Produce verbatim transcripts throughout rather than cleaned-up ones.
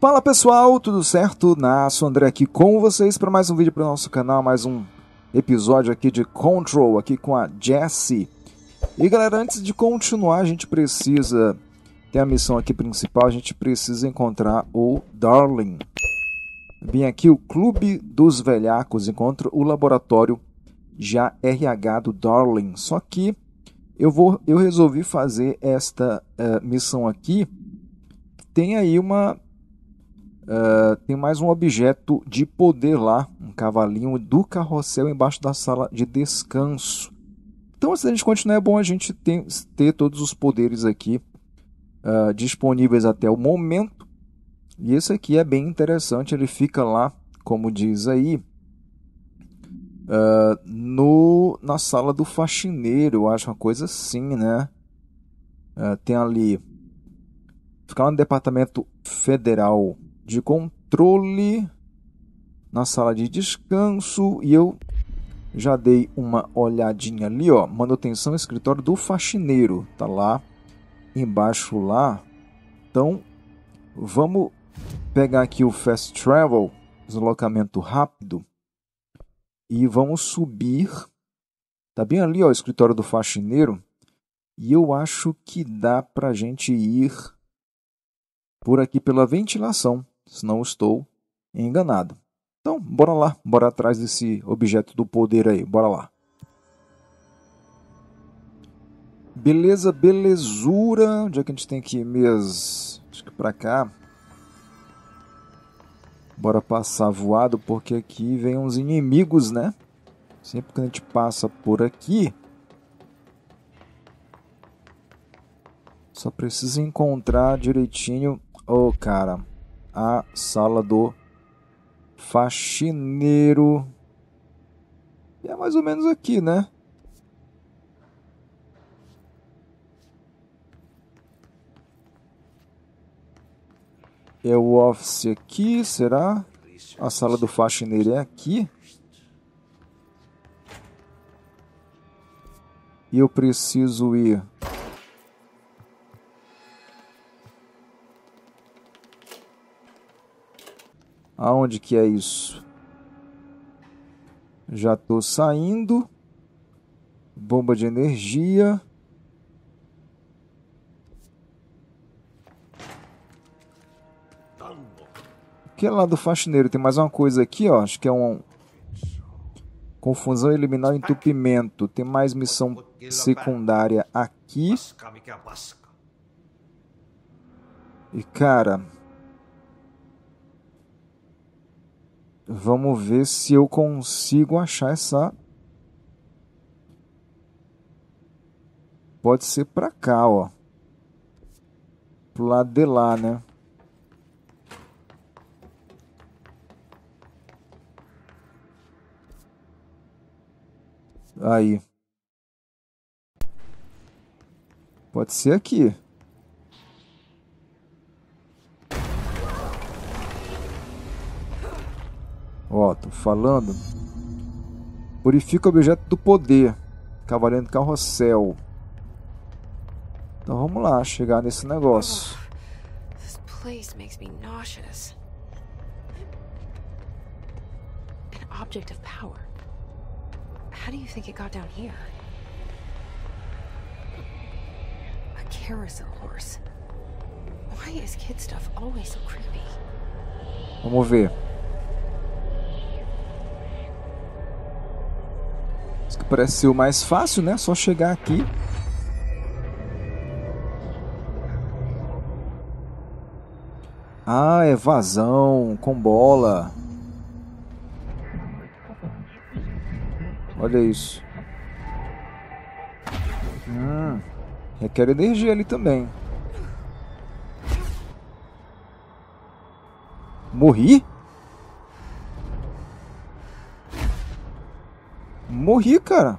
Fala pessoal, tudo certo? Nasso André aqui com vocês para mais um vídeo para o nosso canal, mais um episódio aqui de Control, aqui com a Jessie. E galera, antes de continuar, a gente precisa, tem a missão aqui principal, a gente precisa encontrar o Darling. Vim aqui o Clube dos Velhacos, encontra o laboratório já R H do Darling. Só que eu, vou, eu resolvi fazer esta uh, missão aqui, tem aí uma... Uh, tem mais um objeto de poder lá, um cavalinho do carrossel embaixo da sala de descanso. Então, antes da gente continuar, é bom a gente ter, ter todos os poderes aqui uh, disponíveis até o momento. E esse aqui é bem interessante, ele fica lá, como diz aí, uh, no, na sala do faxineiro, eu acho uma coisa assim, né? Uh, tem ali, fica lá no Departamento Federal de Controle, na sala de descanso, e eu já dei uma olhadinha ali, ó, manutenção escritório do faxineiro, tá lá embaixo lá. Então vamos pegar aqui o Fast Travel, deslocamento rápido, e vamos subir, tá bem ali, ó, o escritório do faxineiro, e eu acho que dá pra gente ir por aqui pela ventilação, se não estou enganado. Então, bora lá, bora atrás desse objeto do poder aí, bora lá. Beleza, belezura. Onde é que a gente tem que ir mesmo? Acho que pra cá. Bora passar voado, porque aqui vem uns inimigos, né? Sempre que a gente passa por aqui, só precisa encontrar direitinho, oh cara, a sala do faxineiro. E é mais ou menos aqui, né? É o office aqui, será? A sala do faxineiro é aqui. E eu preciso ir... Aonde que é isso? Já estou saindo. Bomba de energia. Que é lá do faxineiro. Tem mais uma coisa aqui, ó. Acho que é um... Confusão, eliminar o entupimento. Tem mais missão secundária aqui. E cara... Vamos ver se eu consigo achar essa... Pode ser pra cá, ó. Pro lado de lá, né? Aí. Pode ser aqui. Ó, tô falando. Purifica o objeto do poder. Cavaleiro do carrossel. Então vamos lá, chegar nesse negócio. This place makes me nauseous. An object of power. How do you think it got down here? A carousel horse. Why is kid stuff always so creepy? Vamos ver. Isso que parece ser o mais fácil, né? Só chegar aqui. Ah, é vazão com bola. Olha isso. Hum, requer energia ali também. Morri? Morri, cara.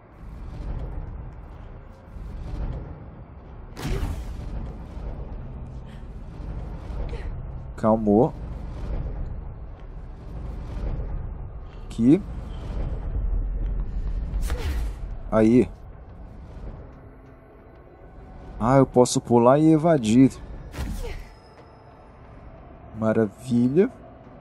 Calmou. Aqui. Aí. Ah, eu posso pular e evadir. Maravilha.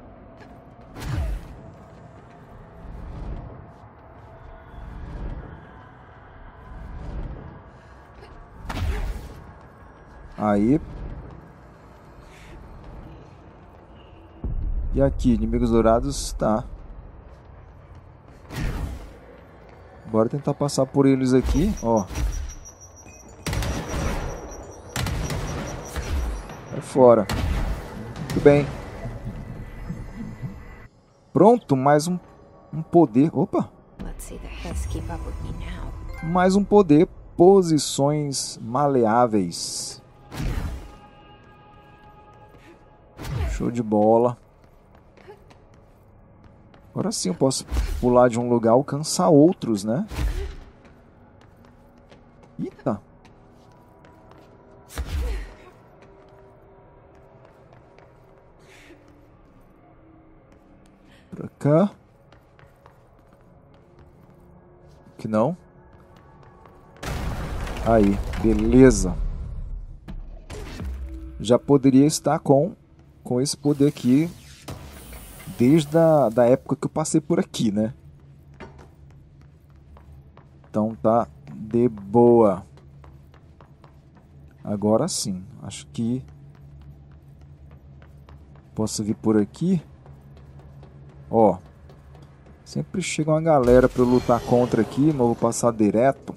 Aí. E aqui, inimigos dourados, tá. Bora tentar passar por eles aqui, ó. Vai fora. Muito bem. Pronto, mais um, um poder. Opa! Mais um poder. Posições maleáveis. Show de bola. Agora sim eu posso pular de um lugar e alcançar outros, né? Eita! Pra cá. Aqui não. Aí, beleza. Já poderia estar com, com esse poder aqui desde a da época que eu passei por aqui, né? Então tá de boa. Agora sim, acho que posso vir por aqui. Ó, sempre chega uma galera para eu lutar contra aqui, mas eu vou passar direto.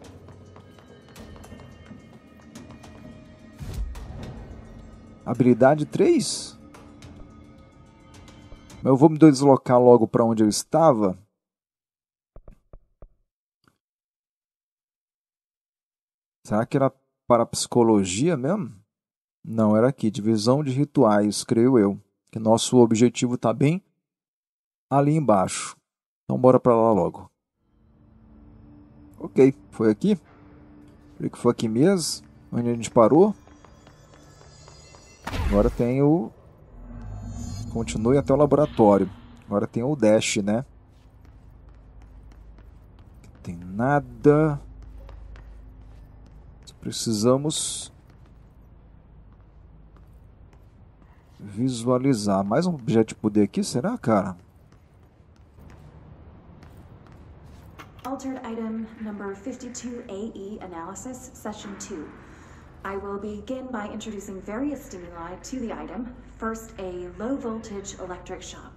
Habilidade três? Eu vou me deslocar logo para onde eu estava. Será que era para psicologia mesmo? Não, era aqui, divisão de rituais, creio eu. Que nosso objetivo está bem ali embaixo. Então bora para lá logo. Ok, foi aqui. Creio que foi aqui mesmo, onde a gente parou. Agora tem o... Continue até o laboratório. Agora tem o dash, né? Não tem nada. Precisamos visualizar. Mais um objeto de poder aqui, será, cara? Altered item number fifty-two A E analysis, session two. I will begin by introducing various stimuli to the item. First, a low voltage electric shock.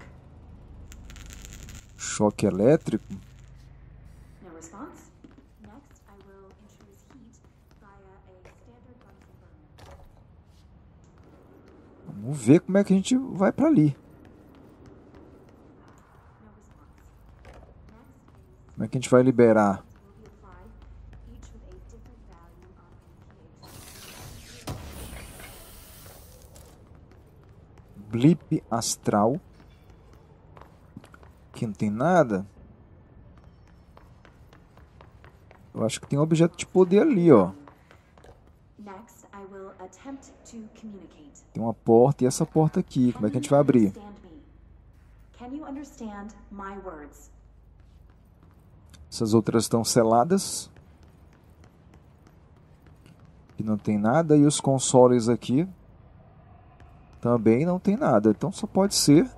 Choque elétrico. No response. Next, I will introduce heat via a standard Bunsen burner. Vamos ver como é que a gente vai para ali. No response. Next, Como é que a gente vai liberar? will be applied, each with a different value on pH. Blip astral. Aqui não tem nada. Eu acho que tem um objeto de poder ali, ó. Next, I will attempt to communicate. Tem uma porta e essa porta aqui. Como é que a gente vai abrir? Can you understand my words? Essas outras estão seladas. Aqui não tem nada. E os consoles aqui também não tem nada. Então só pode ser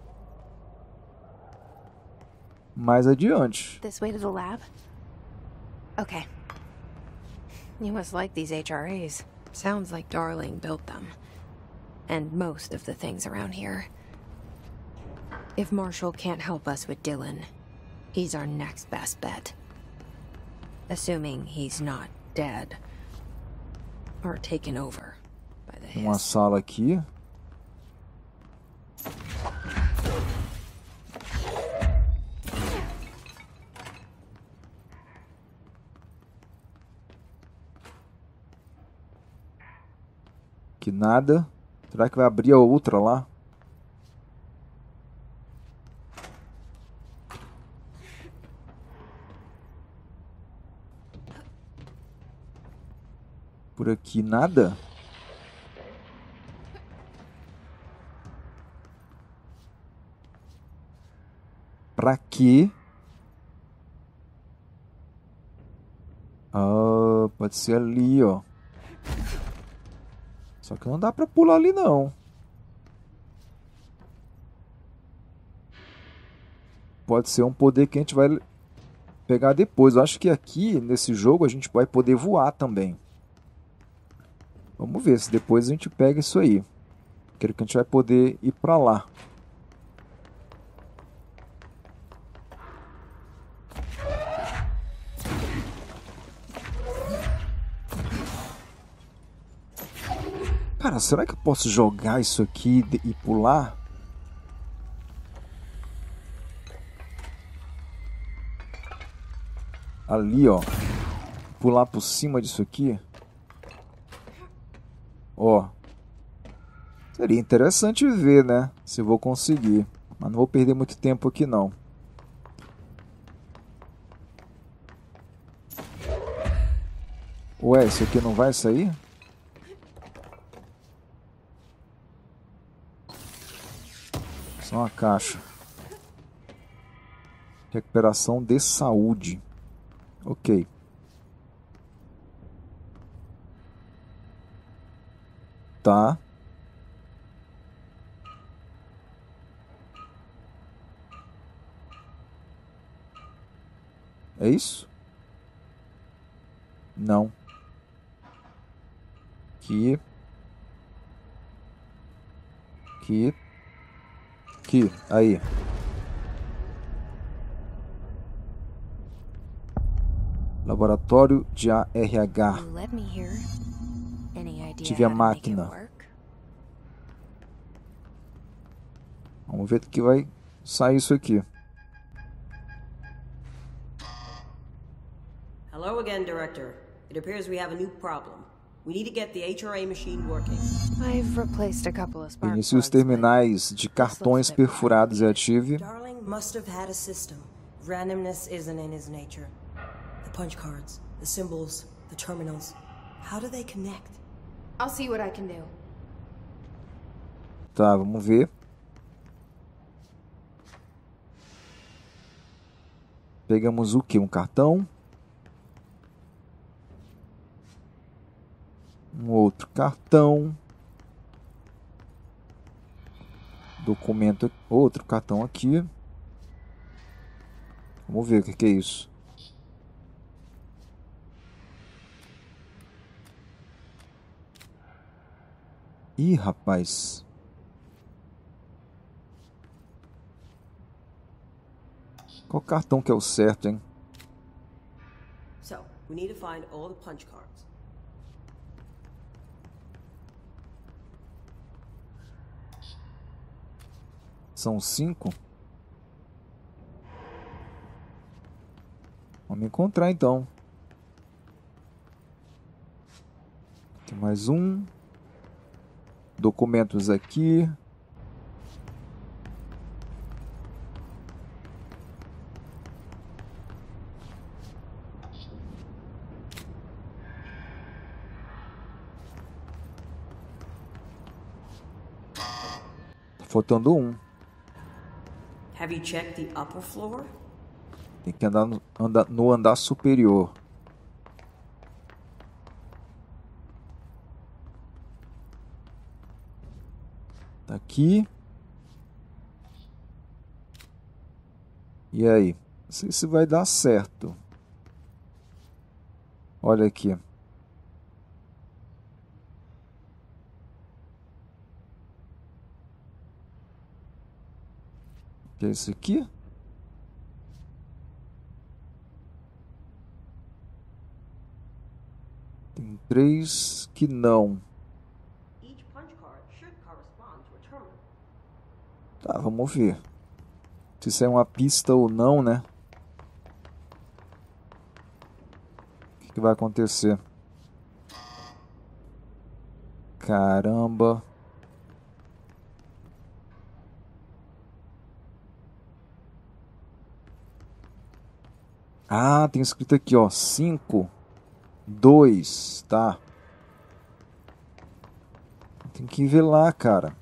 mais adiante. This way to the lab? Okay. You must like these H R As. Sounds like Darling built them. And most of the things around here. If Marshall can't help us with Dylan, he's our next best bet. Assuming he's not dead. Or taken over by the Uma Hiss. sala aqui. Que nada. Será que vai abrir a outra lá? Por aqui nada? Pra quê? Ah, pode ser ali, ó. Só que não dá pra pular ali, não. pode ser um poder que a gente vai pegar depois. Eu acho que aqui, nesse jogo, a gente vai poder voar também. Vamos ver se depois a gente pega isso aí. Quero que a gente vai poder ir pra lá. Cara, será que eu posso jogar isso aqui e pular? Ali, ó. Pular por cima disso aqui. Ó. Seria interessante ver, né? Se eu vou conseguir. Mas não vou perder muito tempo aqui, não. Ué, isso aqui não vai sair? Só uma caixa. Recuperação de saúde. Ok. Tá. É isso? Não. Aqui. Aqui. Aqui. Aí. Laboratório de A R H. You led me here. Any idea Tive a how to make it máquina. work? Vamos ver o que vai sair isso aqui. Hello again, Director. It appears we have a new problem. We need to get the H R A machine working. I've replaced a couple of spark Inicie os plugs, but terminais de cartões perfurados e ative. Darling must have had a system. Randomness isn't in his nature. The punch cards, the symbols, the terminals. How do they connect? I'll see what I can do. Tá, vamos ver. Pegamos o que? Um cartão. Um outro cartão. Documento. Outro cartão aqui. Vamos ver o que, que é isso. Ih, rapaz. Qual cartão que é o certo, hein? So, we need to find all the punch cards. São cinco. Vamos encontrar então. Tem mais um. Documentos aqui. Tá faltando um. Have you checked the upper floor? Tem que andar no, andar no andar superior. Tá aqui. E aí? Não sei se vai dar certo. Olha aqui. Que é isso aqui? Tem três que não. Each punch card should correspond to a terminal. Tá, vamos ver. Se isso é uma pista ou não, né? O que, que vai acontecer? Caramba. Ah, tem escrito aqui, ó. Cinco. Dois. Tá. Tem que ver lá, cara.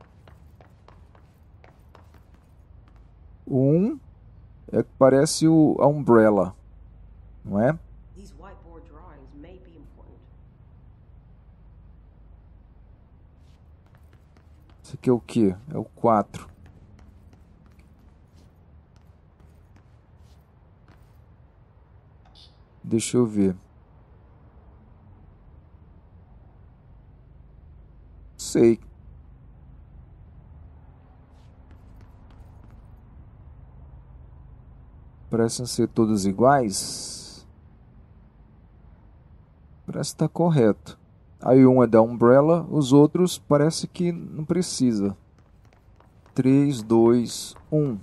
Um é que parece o a Umbrella, não é? These whiteboard drawings may be important. Esse aqui é o quê? É o quatro. Deixa eu ver. Sei. Parecem ser todos iguais. Parece que tá correto. Aí um é da Umbrella, os outros parece que não precisa. três, dois, um.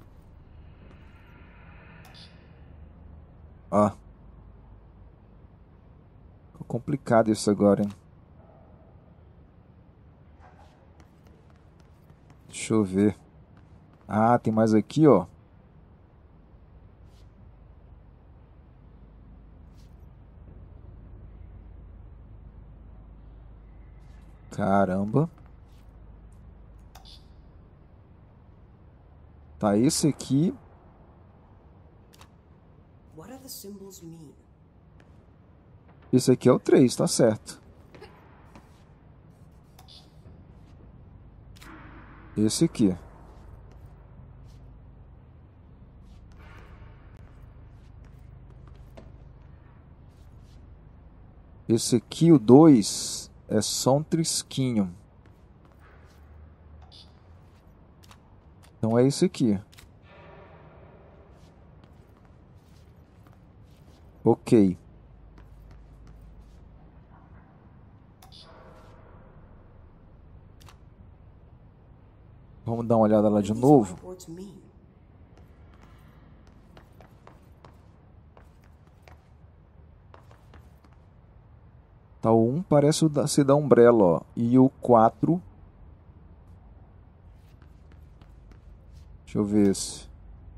Ah. Ficou complicado isso agora, hein? Deixa eu ver. Ah, tem mais aqui, ó. Caramba. Tá, esse aqui. What do the symbols mean? Esse aqui é o três, tá certo. Esse aqui. Esse aqui, o dois, é só um trisquinho. Então é esse aqui. Ok. Vamos dar uma olhada lá de novo. Tá, o um parece o da, ser da Umbrella, ó. E o quatro... Deixa eu ver esse.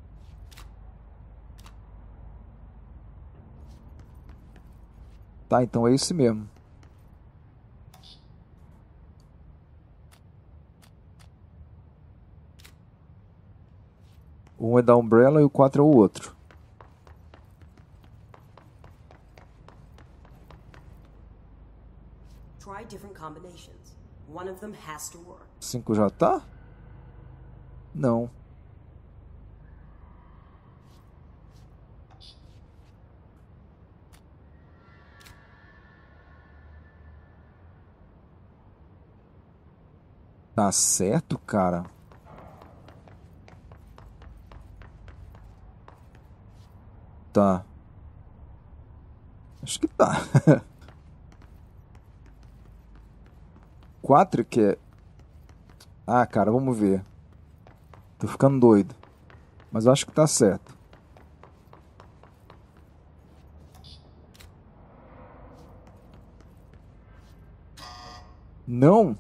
Tá, então é esse mesmo. O um é da Umbrella e o quatro é o outro. Try different combinations. One of them has to work. cinco já tá? Não. Tá certo, cara? Tá. Acho que tá. quatro que é... Ah, cara, vamos ver. Tô ficando doido. Mas eu acho que tá certo. Não?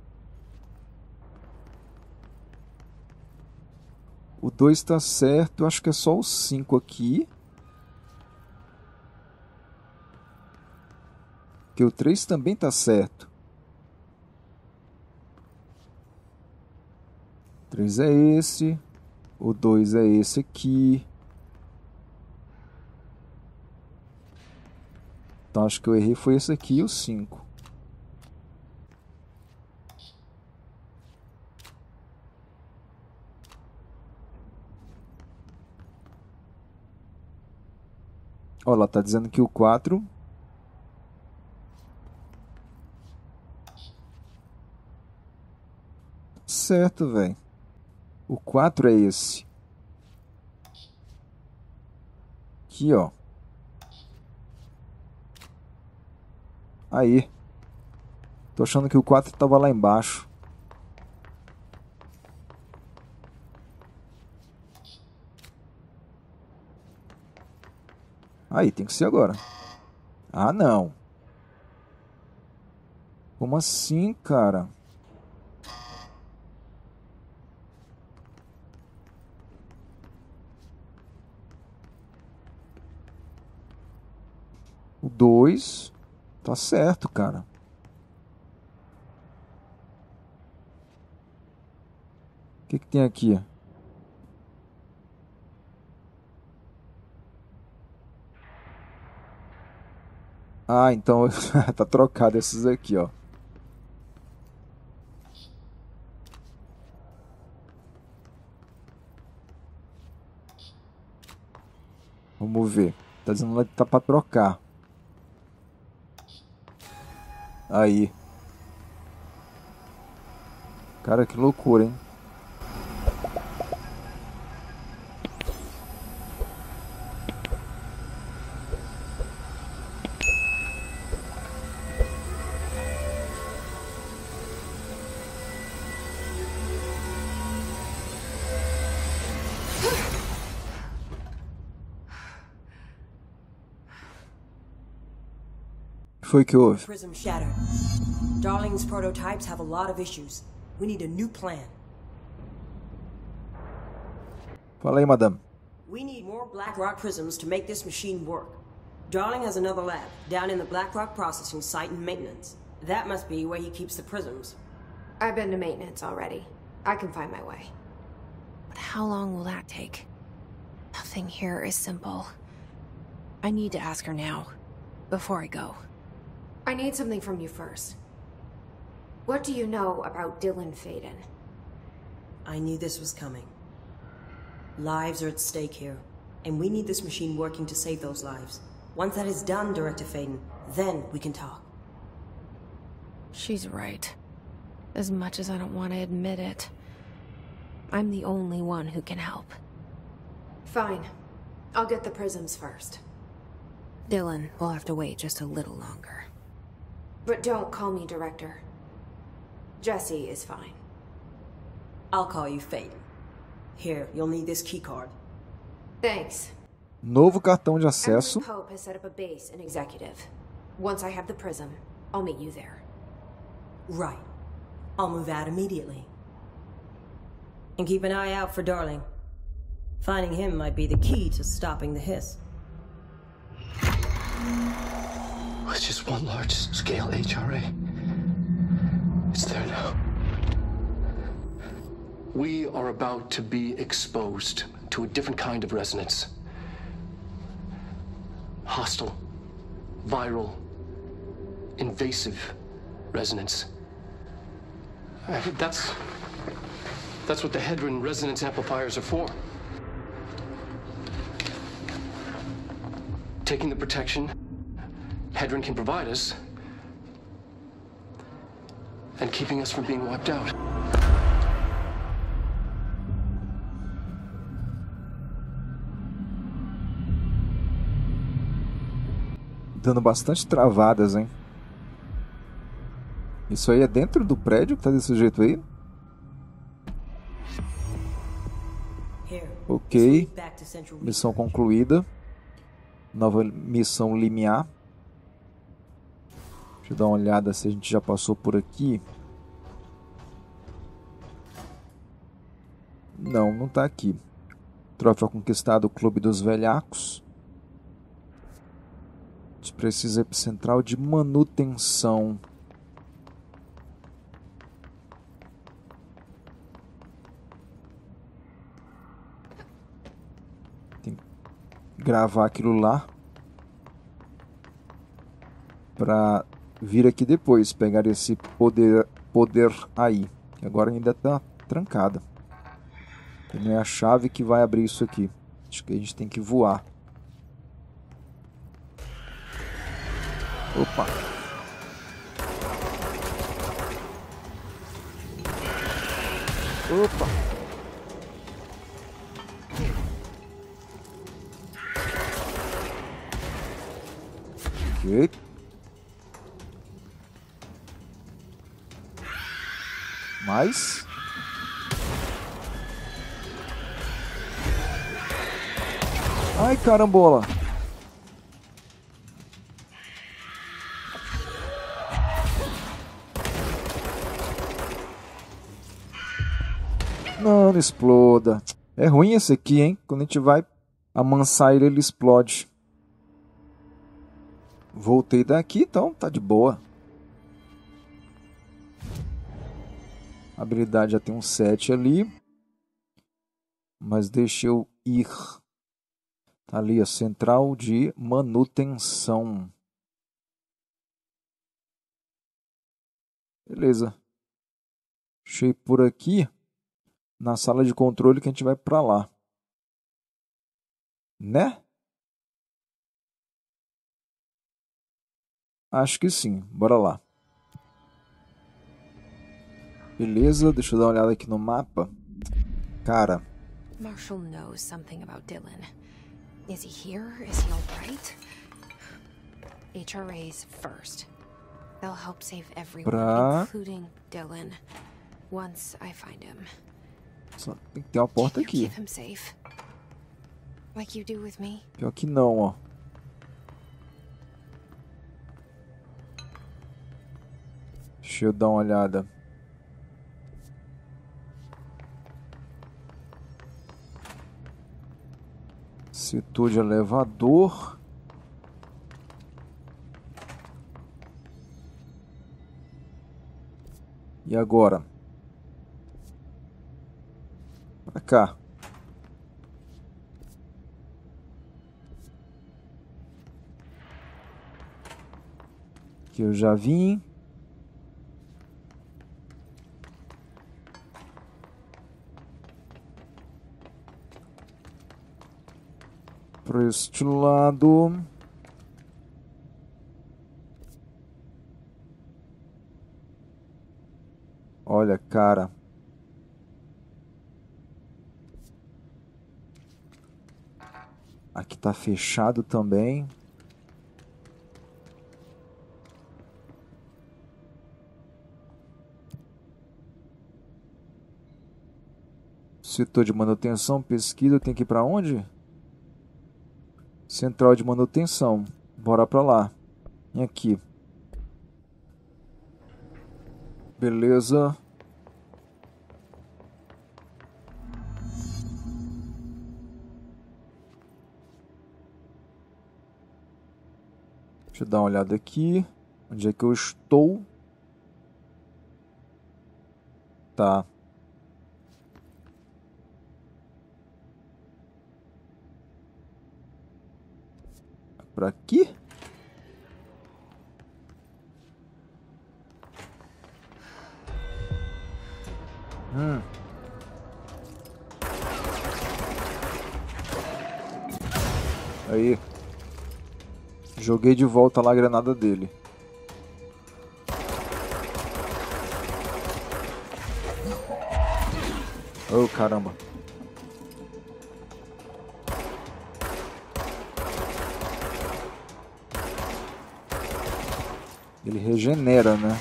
O dois tá certo. Eu acho que é só o cinco aqui. Que o três também tá certo. O três é esse. O dois é esse aqui. Então acho que eu errei foi esse aqui e o cinco. Olha lá, tá dizendo que o quatro... Certo, velho. O quatro é esse. Aqui, ó. Aí. Tô achando que o quatro tava lá embaixo. Aí, tem que ser agora. Ah, não. Como assim, cara? O dois tá certo, cara. O que que tem aqui? Ah, então tá trocado esses aqui, ó. Vamos ver. Tá dizendo lá que tá pra trocar. Aí. Cara, que loucura, hein? Foi que houve? Prism shattered. Darling's prototypes have a lot of issues. We need a new plan. Fala aí, madame. We need more Blackrock prisms to make this machine work. Darling has another lab down in the Blackrock processing site in maintenance. That must be where he keeps the prisms. I've been to maintenance already. I can find my way. But how long will that take? Nothing here is simple. I need to ask her now, before I go. I need something from you first. What do you know about Dylan Faden? I knew this was coming. Lives are at stake here, and we need this machine working to save those lives. Once that is done, Director Faden, then we can talk. She's right. As much as I don't want to admit it, I'm the only one who can help. Fine. I'll get the prisms first. Dylan will have to wait just a little longer. But don't call me Director. Jesse is fine. I'll call you Faden. Here, you'll need this keycard. Thanks. Novo cartão de acesso. Emily Pope has set up a base in Executive. Once I have the prism, I'll meet you there. Right. I'll move out immediately. And keep an eye out for Darling. Finding him might be the key to stopping the hiss. It's just one large-scale H R A. It's there now. We are about to be exposed to a different kind of resonance. Hostile, viral, invasive resonance. I think that's... that's what the Hedron resonance amplifiers are for. Taking the protection Hedron can provide us, and keeping us from being wiped out. Dando bastante travadas, hein? Isso aí é dentro do prédio que tá desse jeito aí? Ok. Missão concluída. Nova missão limiar. Deixa eu dar uma olhada se a gente já passou por aqui. Não, não tá aqui. Troféu conquistado, Clube dos Velhacos. A gente precisa ir para central de manutenção. Tem que gravar aquilo lá para vir aqui depois, pegar esse poder, poder aí. Agora ainda está trancada. Não é a chave que vai abrir isso aqui. Acho que a gente tem que voar. Opa. Opa. Ok. Mais. Ai, carambola. Não, não exploda. É ruim esse aqui, hein? Quando a gente vai amansar ele, ele explode. Voltei daqui, então tá de boa. A habilidade já tem um sete ali. Mas deixa eu ir. Tá ali a central de manutenção. Beleza. Deixa eu ir por aqui. Na sala de controle que a gente vai pra lá. Né? Acho que sim. Bora lá. Beleza, deixa eu dar uma olhada aqui no mapa. Cara. Marshall knows something about Dylan. Is he here? Is he all right? H R As first. They'll help save everyone, pra... including Dylan. Once I find him. Só tem que ter uma porta aqui. Keep him safe. Like you do with me. Pior que não, ó. Deixa eu dar uma olhada. Setor de elevador. E agora? Pra cá. Aqui eu já vim. Por este lado. Olha, cara. Aqui tá fechado também. Setor de manutenção, pesquisa, tem que ir pra onde? Central de manutenção. Bora pra lá. E aqui. Beleza. Deixa eu dar uma olhada aqui. Onde é que eu estou? Tá. Pra aqui? Hum. Aí. Joguei de volta lá a granada dele. Oh, caramba. Ele regenera, né?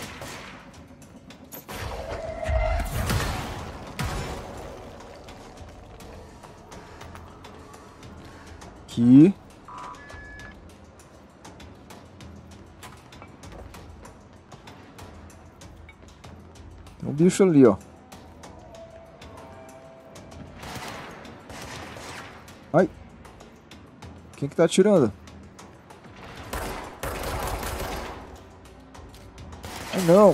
Aqui. Tem um bicho ali, ó. Ai. Quem que tá atirando? Ai, não.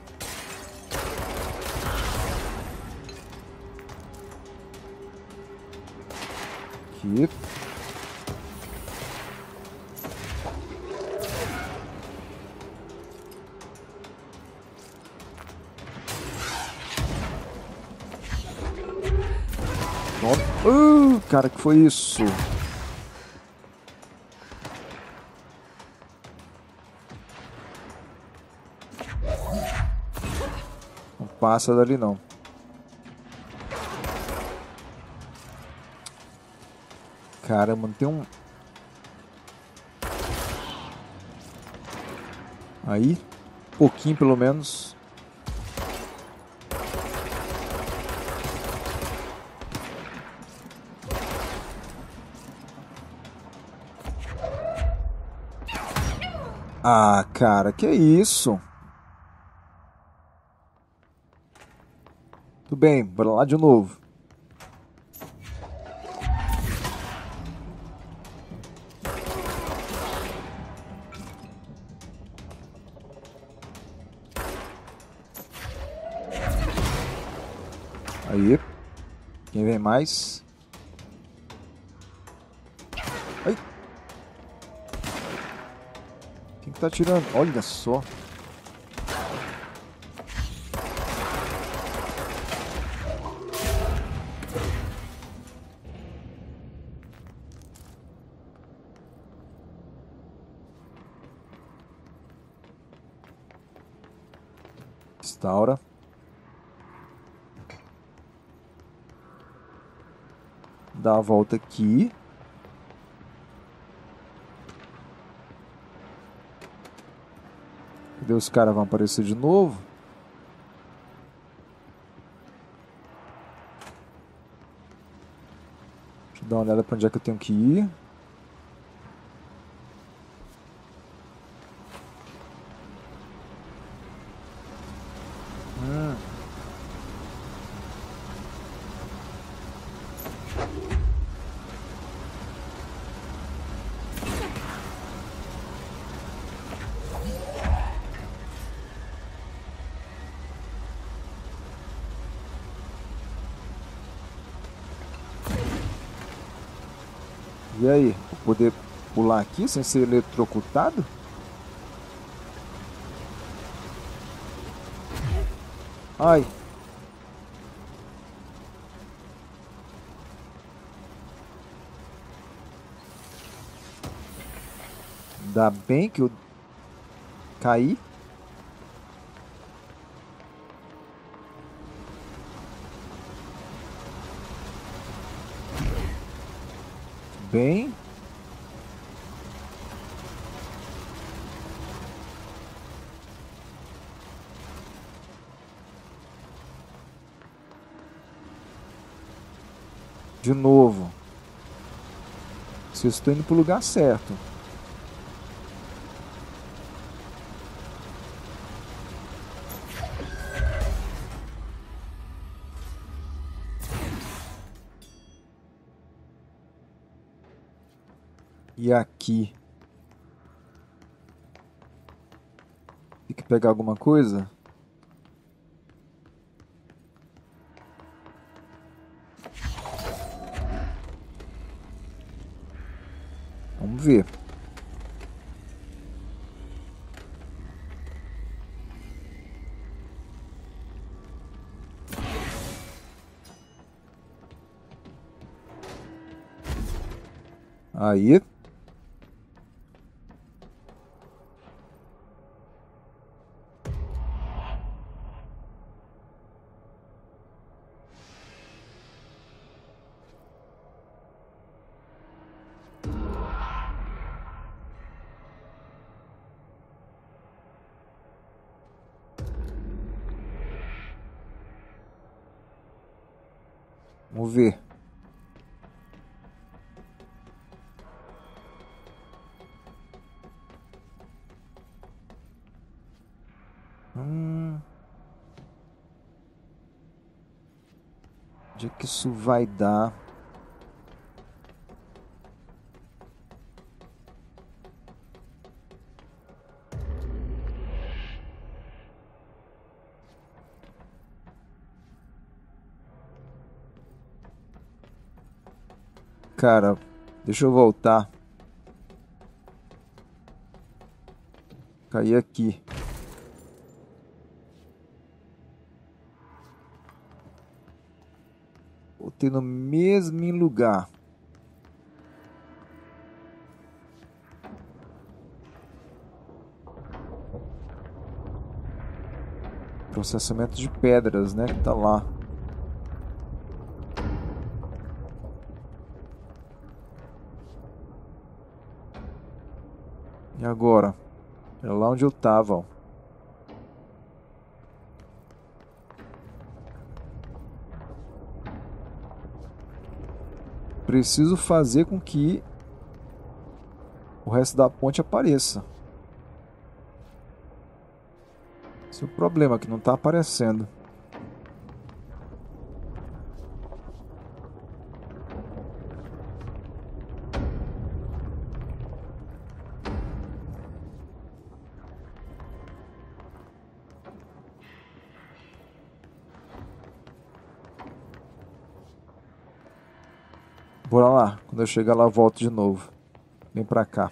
Aqui. Uh, cara, que foi isso? Não passa dali não. Caramba, não tem um... Aí, um pouquinho pelo menos. Ah, cara, que isso? Tudo bem, bora lá de novo. Aí. Quem vem mais? Ai. Quem que tá atirando? Olha só. Restaura. Dá a volta aqui. Cadê os caras? Vão aparecer de novo? Deixa eu dar uma olhada pra onde é que eu tenho que ir. Hum. E aí, vou poder pular aqui sem ser eletrocutado? Ai. Ainda bem que eu caí. Bem. De novo. Se eu estou indo para o lugar certo. E aqui? Tem que pegar alguma coisa? Vamos ver. Aí. Vamos ver. Hum. Onde é que isso vai dar? Cara, deixa eu voltar. Caí aqui. Voltei no mesmo lugar. Processamento de pedras, né? Que tá lá. E agora? É lá onde eu tava, ó. Preciso fazer com que o resto da ponte apareça. Esse é o problema, que não tá aparecendo. Bora lá. Quando eu chegar lá, eu volto de novo. Vem pra cá.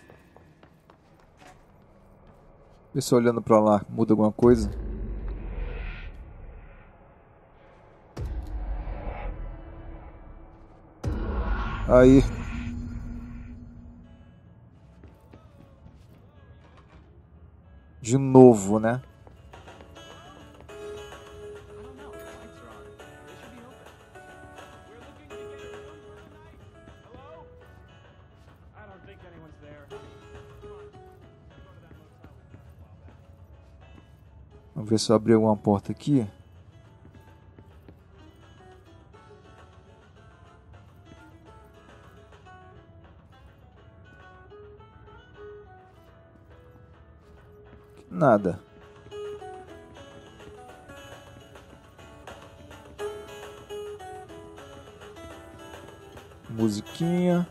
Vê se olhando pra lá muda alguma coisa. Aí. De novo, né? Vamos ver se eu abri alguma porta aqui. Nada. Musiquinha.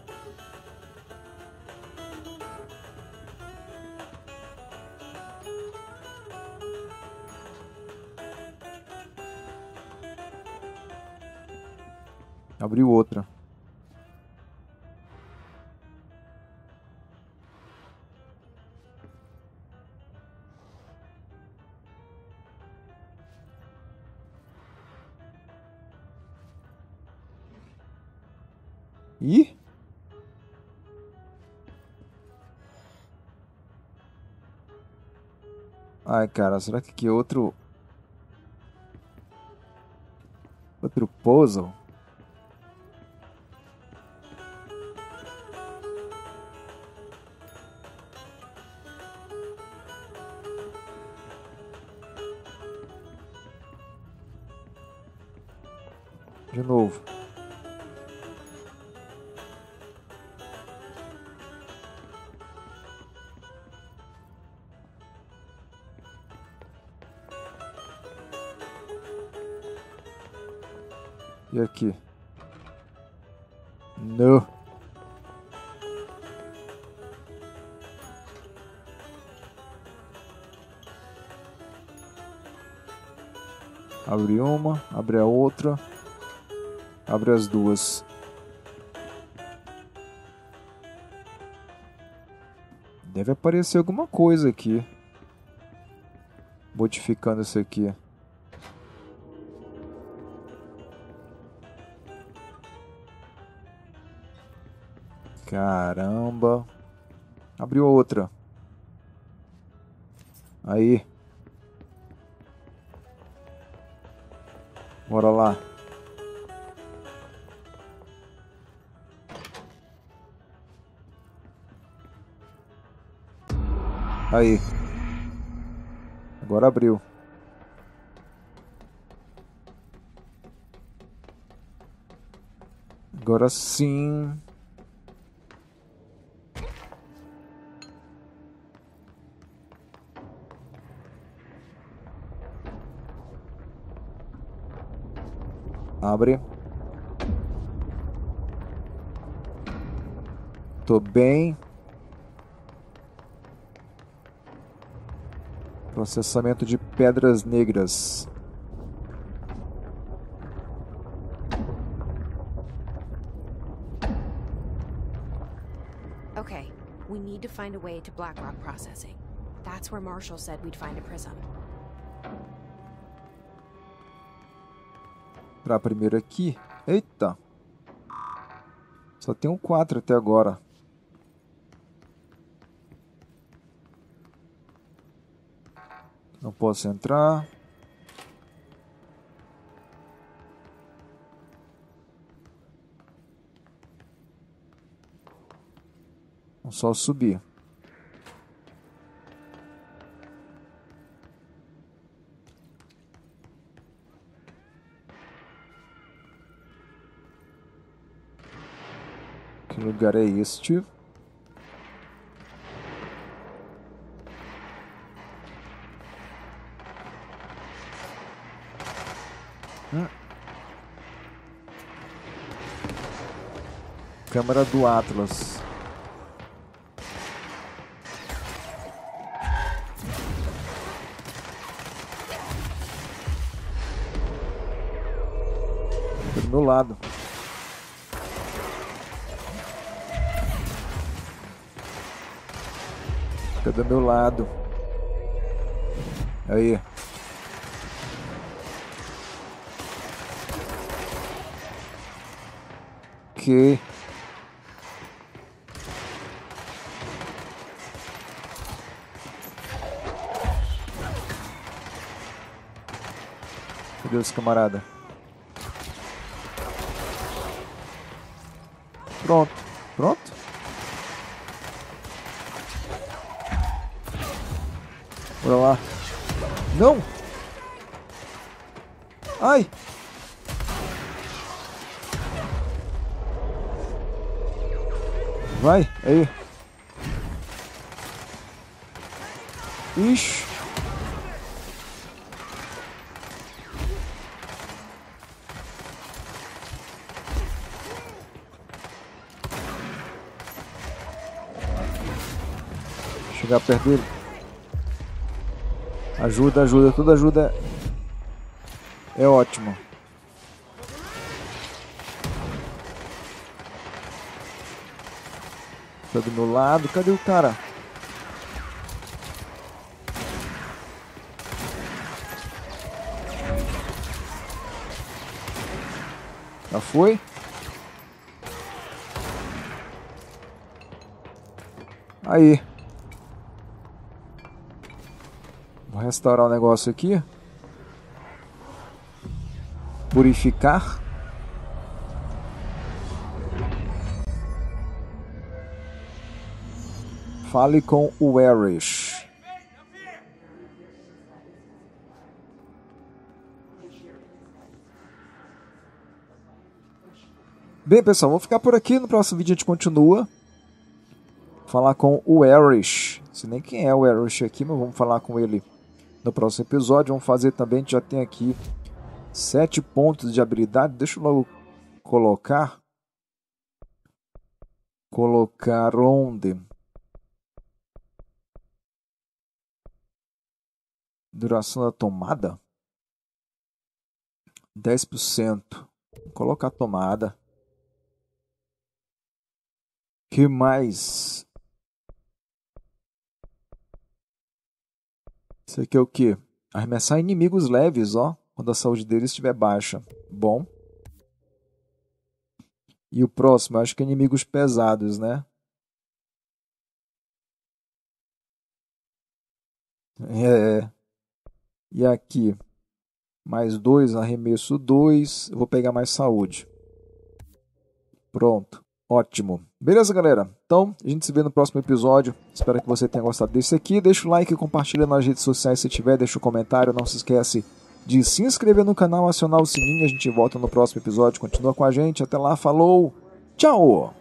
Abriu outra. Ih! Ai, cara, será que aqui é outro... Outro puzzle? De novo. E aqui? Não. Abre uma, abre a outra, abre as duas. Deve aparecer alguma coisa aqui, modificando isso aqui. Caramba. Abriu outra. Aí. Bora lá. Aí. Agora abriu. Agora sim. Abre. Tô bem. Processamento de pedras negras. Okay, we need to find a way to Blackrock processing. That's where Marshall said we'd find a prism. Pra primeiro aqui. Eita. Só tem um quatro até agora. Não posso entrar. Vamos só subir. Que lugar é este? Hum. Câmara do Atlas. Do meu lado. Fica do meu lado. Aí. Que? Meu Deus, camarada. Pronto. Pronto? Bora lá. Não! Ai! Vai, aí. Ixi. Chegar perto dele. Ajuda, ajuda, toda ajuda é ótimo. Tá do meu lado, cadê o cara? Já foi? Aí. Vou restaurar o negócio aqui. Purificar. Fale com o Erich. Bem, pessoal, vou ficar por aqui. No próximo vídeo a gente continua. Falar com o Erich. Não sei nem quem é o Erich aqui, mas vamos falar com ele no próximo episódio. Vamos fazer também, a gente já tem aqui sete pontos de habilidade. Deixa eu logo colocar. Colocar onde? Duração da tomada? dez por cento. Vou colocar a tomada. Que mais? Isso aqui é o que? Arremessar inimigos leves, ó. Quando a saúde deles estiver baixa. Bom. E o próximo, acho que é inimigos pesados, né? É. E aqui? Mais dois, arremesso dois. Eu vou pegar mais saúde. Pronto. Ótimo. Beleza, galera? Então, a gente se vê no próximo episódio. Espero que você tenha gostado desse aqui. Deixa o like, compartilha nas redes sociais se tiver. Deixa o comentário. Não se esquece de se inscrever no canal, acionar o sininho. A gente volta no próximo episódio. Continua com a gente. Até lá. Falou. Tchau.